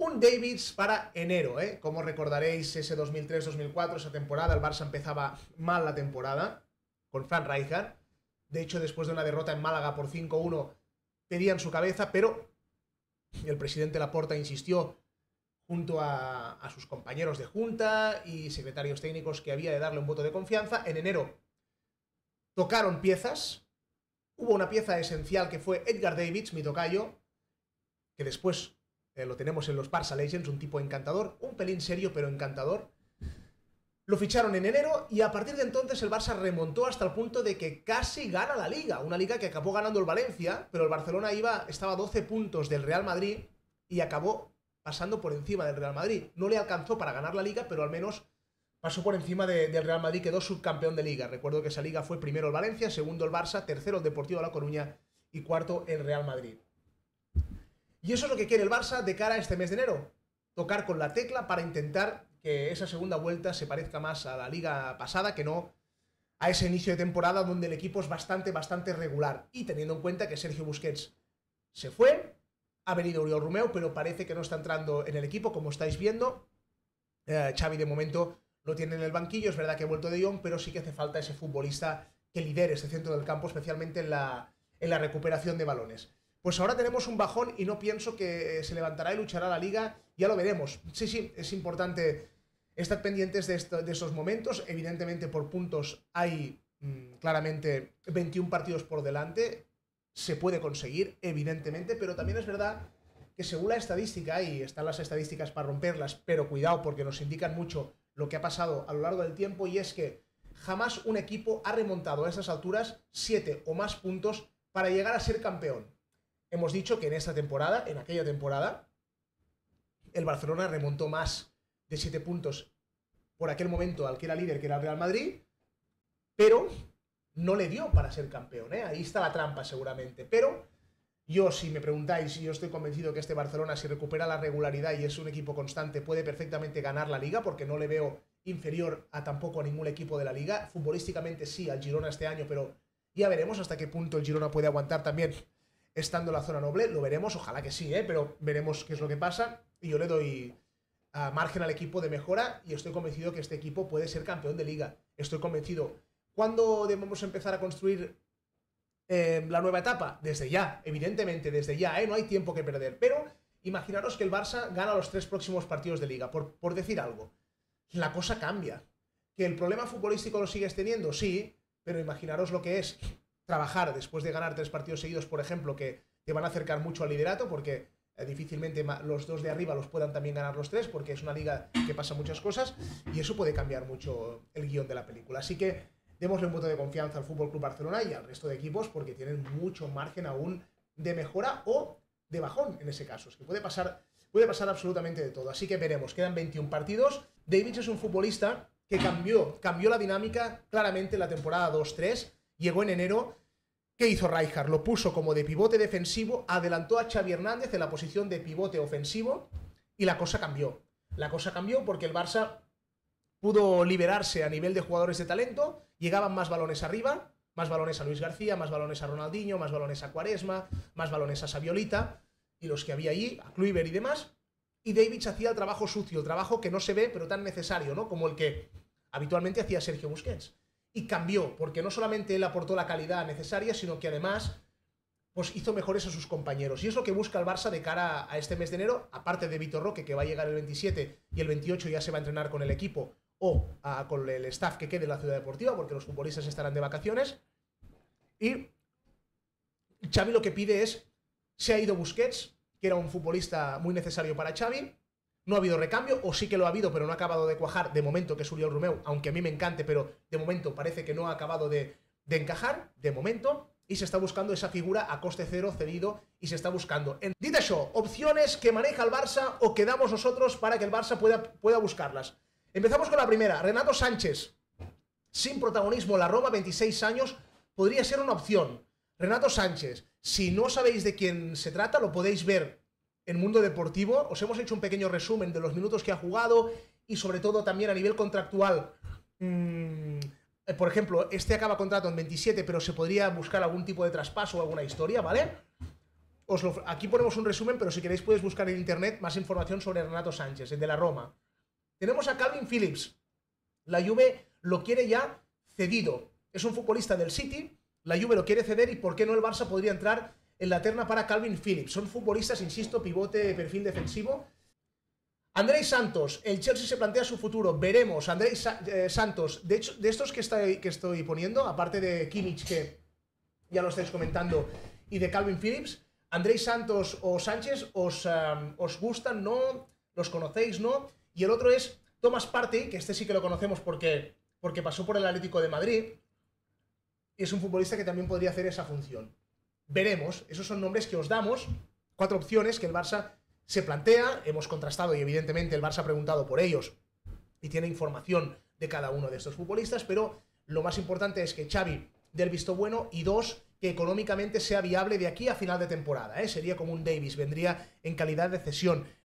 Un Davids para enero, ¿eh? Como recordaréis, ese 2003-2004, esa temporada, el Barça empezaba mal la temporada, con Frank Rijkaard. De hecho, después de una derrota en Málaga por 5-1, pedían su cabeza, pero el presidente Laporta insistió, junto a sus compañeros de junta y secretarios técnicos, que había de darle un voto de confianza. En enero tocaron piezas. Hubo una pieza esencial que fue Edgar Davids, mi tocayo, que después lo tenemos en los Barça Legends, un tipo encantador, un pelín serio pero encantador. Lo ficharon en enero y a partir de entonces el Barça remontó hasta el punto de que casi gana la Liga. Una Liga que acabó ganando el Valencia, pero el Barcelona estaba a 12 puntos del Real Madrid y acabó pasando por encima del Real Madrid. No le alcanzó para ganar la Liga, pero al menos pasó por encima del Real Madrid, quedó subcampeón de Liga. Recuerdo que esa Liga fue primero el Valencia, segundo el Barça, tercero el Deportivo de La Coruña y cuarto el Real Madrid. Y eso es lo que quiere el Barça de cara a este mes de enero. Tocar con la tecla para intentar que esa segunda vuelta se parezca más a la Liga pasada que no a ese inicio de temporada donde el equipo es bastante regular. Y teniendo en cuenta que Sergio Busquets se fue, ha venido Oriol Romeu, pero parece que no está entrando en el equipo, como estáis viendo. Xavi de momento lo tiene en el banquillo, es verdad que ha vuelto De Jong, pero sí que hace falta ese futbolista que lidere ese centro del campo, especialmente en la recuperación de balones. Pues ahora tenemos un bajón y no pienso que se levantará y luchará la Liga, ya lo veremos. Sí, es importante estar pendientes de esos momentos. Evidentemente por puntos hay claramente 21 partidos por delante, se puede conseguir, evidentemente, pero también es verdad que según la estadística, y están las estadísticas para romperlas, pero cuidado porque nos indican mucho lo que ha pasado a lo largo del tiempo, y es que jamás un equipo ha remontado a esas alturas 7 o más puntos para llegar a ser campeón. Hemos dicho que en esta temporada, en aquella temporada, el Barcelona remontó más de 7 puntos por aquel momento al que era líder, que era el Real Madrid, pero no le dio para ser campeón, ¿eh? Ahí está la trampa seguramente. Pero yo, si me preguntáis, yo estoy convencido que este Barcelona, si recupera la regularidad y es un equipo constante, puede perfectamente ganar la Liga, porque no le veo inferior tampoco a ningún equipo de la Liga. Futbolísticamente sí, al Girona este año, pero ya veremos hasta qué punto el Girona puede aguantar también estando en la zona noble. Lo veremos, ojalá que sí, pero veremos qué es lo que pasa. Y yo le doy margen al equipo de mejora y estoy convencido que este equipo puede ser campeón de Liga. Estoy convencido. ¿Cuándo debemos empezar a construir la nueva etapa? Desde ya, evidentemente, desde ya, no hay tiempo que perder. Pero imaginaros que el Barça gana los 3 próximos partidos de Liga, por decir algo. La cosa cambia. ¿Que el problema futbolístico lo sigues teniendo? Sí, pero imaginaros lo que es trabajar después de ganar 3 partidos seguidos, por ejemplo, que te van a acercar mucho al liderato, porque difícilmente los dos de arriba los puedan también ganar los 3, porque es una liga que pasa muchas cosas, y eso puede cambiar mucho el guión de la película. Así que démosle un voto de confianza al FC Barcelona y al resto de equipos, porque tienen mucho margen aún de mejora o de bajón en ese caso. Es que puede pasar absolutamente de todo. Así que veremos, quedan 21 partidos. Davids es un futbolista que cambió la dinámica claramente en la temporada 2-3. Llegó en enero. ¿Qué hizo Rijkaard? Lo puso como de pivote defensivo, adelantó a Xavi Hernández en la posición de pivote ofensivo y la cosa cambió. La cosa cambió porque el Barça pudo liberarse a nivel de jugadores de talento, llegaban más balones arriba, más balones a Luis García, más balones a Ronaldinho, más balones a Quaresma, más balones a Saviolita y los que había allí, a Kluivert y demás. Y Davids hacía el trabajo sucio, el trabajo que no se ve pero tan necesario, ¿no? Como el que habitualmente hacía Sergio Busquets. Y cambió, porque no solamente él aportó la calidad necesaria, sino que además pues hizo mejores a sus compañeros. Y es lo que busca el Barça de cara a este mes de enero, aparte de Vitor Roque, que va a llegar el 27 y el 28 ya se va a entrenar con el equipo o con el staff que quede en la ciudad deportiva, porque los futbolistas estarán de vacaciones. Y Xavi lo que pide es, se ha ido Busquets, que era un futbolista muy necesario para Xavi. No ha habido recambio, o sí que lo ha habido, pero no ha acabado de cuajar de momento, que es Oriol Romeu, aunque a mí me encante, pero de momento parece que no ha acabado de encajar, de momento, y se está buscando esa figura a coste cero, cedido, y se está buscando. Dit això, opciones que maneja el Barça o que damos nosotros para que el Barça pueda buscarlas. Empezamos con la primera, Renato Sánchez. Sin protagonismo, la Roma, 26 años, podría ser una opción. Renato Sánchez, si no sabéis de quién se trata, lo podéis ver en Mundo Deportivo. Os hemos hecho un pequeño resumen de los minutos que ha jugado y sobre todo también a nivel contractual. Por ejemplo, este acaba contrato en 27, pero se podría buscar algún tipo de traspaso o alguna historia, ¿vale? aquí ponemos un resumen, pero si queréis podéis buscar en internet más información sobre Renato Sánchez, el de la Roma. Tenemos a Calvin Phillips. La Juve lo quiere ya cedido. Es un futbolista del City, la Juve lo quiere ceder y ¿por qué no el Barça podría entrar en la terna para Calvin Phillips? Son futbolistas, insisto, pivote, perfil defensivo. Andrés Santos, el Chelsea se plantea su futuro, veremos. Andrés Santos, de hecho, de estos que estoy poniendo, aparte de Kimmich, que ya lo estáis comentando, y de Calvin Phillips, Andrés Santos o Sánchez, ¿os gustan? ¿No? ¿Los conocéis? ¿No? Y el otro es Thomas Partey, que este sí que lo conocemos porque pasó por el Atlético de Madrid, y es un futbolista que también podría hacer esa función. Veremos, esos son nombres que os damos, 4 opciones que el Barça se plantea, hemos contrastado y evidentemente el Barça ha preguntado por ellos y tiene información de cada uno de estos futbolistas, pero lo más importante es que Xavi dé el visto bueno y 2, que económicamente sea viable de aquí a final de temporada, ¿eh? Sería como un Davis, vendría en calidad de cesión.